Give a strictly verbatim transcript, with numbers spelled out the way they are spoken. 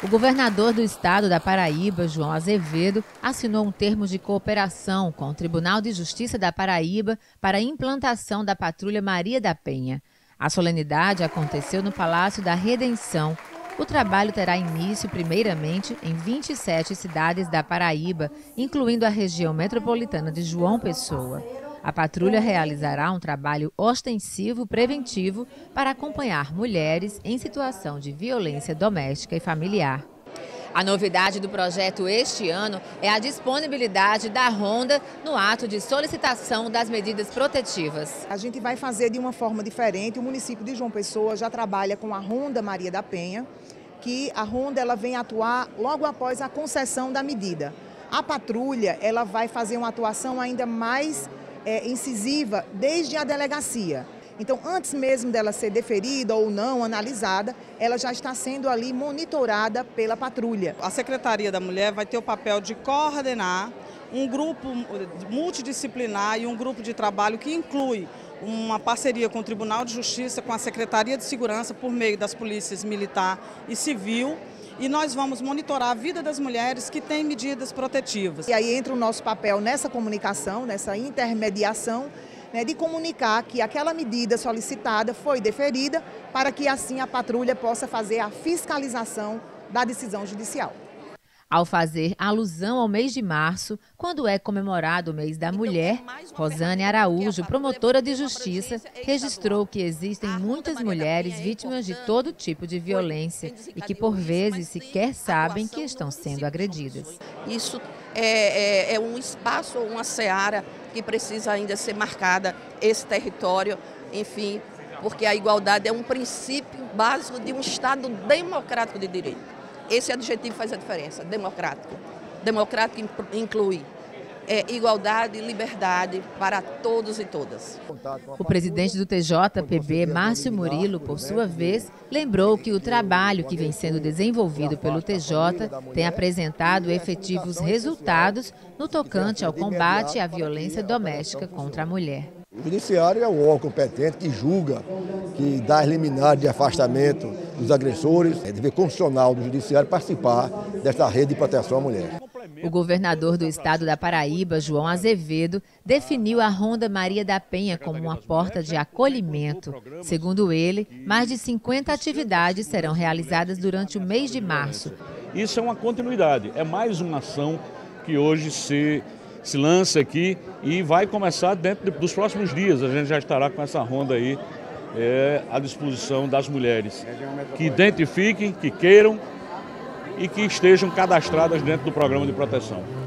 O governador do estado da Paraíba, João Azevedo, assinou um termo de cooperação com o Tribunal de Justiça da Paraíba para a implantação da Patrulha Maria da Penha. A solenidade aconteceu no Palácio da Redenção. O trabalho terá início, primeiramente, em vinte e sete cidades da Paraíba, incluindo a região metropolitana de João Pessoa. A patrulha realizará um trabalho ostensivo preventivo para acompanhar mulheres em situação de violência doméstica e familiar. A novidade do projeto este ano é a disponibilidade da ronda no ato de solicitação das medidas protetivas. A gente vai fazer de uma forma diferente. O município de João Pessoa já trabalha com a Ronda Maria da Penha, que a ronda ela vem atuar logo após a concessão da medida. A patrulha ela vai fazer uma atuação ainda mais é, incisiva desde a delegacia. Então, antes mesmo dela ser deferida ou não analisada, ela já está sendo ali monitorada pela patrulha. A Secretaria da Mulher vai ter o papel de coordenar um grupo multidisciplinar e um grupo de trabalho que inclui uma parceria com o Tribunal de Justiça, com a Secretaria de Segurança, por meio das polícias militar e civil. E nós vamos monitorar a vida das mulheres que têm medidas protetivas. E aí entra o nosso papel nessa comunicação, nessa intermediação, né, de comunicar que aquela medida solicitada foi deferida para que assim a patrulha possa fazer a fiscalização da decisão judicial. Ao fazer alusão ao mês de março, quando é comemorado o mês da mulher, Rosane Araújo, promotora de justiça, registrou que existem muitas mulheres vítimas de todo tipo de violência e que por vezes sequer sabem que estão sendo agredidas. Isso é, é, é um espaço, uma seara que precisa ainda ser marcada, esse território, enfim, porque a igualdade é um princípio básico de um Estado democrático de direito. Esse adjetivo faz a diferença, democrático. Democrático inclui é, igualdade e liberdade para todos e todas. O presidente do T J P B, Márcio Murilo, por sua vez, lembrou que o trabalho que vem sendo desenvolvido pelo T J tem apresentado efetivos resultados no tocante ao combate à violência doméstica contra a mulher. O judiciário é o órgão competente que julga, que dá as liminares de afastamento dos agressores. É dever constitucional do judiciário participar desta rede de proteção à mulher. O governador do estado da Paraíba, João Azevedo, definiu a Ronda Maria da Penha como uma porta de acolhimento. Segundo ele, mais de cinquenta atividades serão realizadas durante o mês de março. Isso é uma continuidade, é mais uma ação que hoje se... se lança aqui e vai começar dentro dos próximos dias. A gente já estará com essa ronda aí é, à disposição das mulheres que identifiquem, que queiram e que estejam cadastradas dentro do programa de proteção.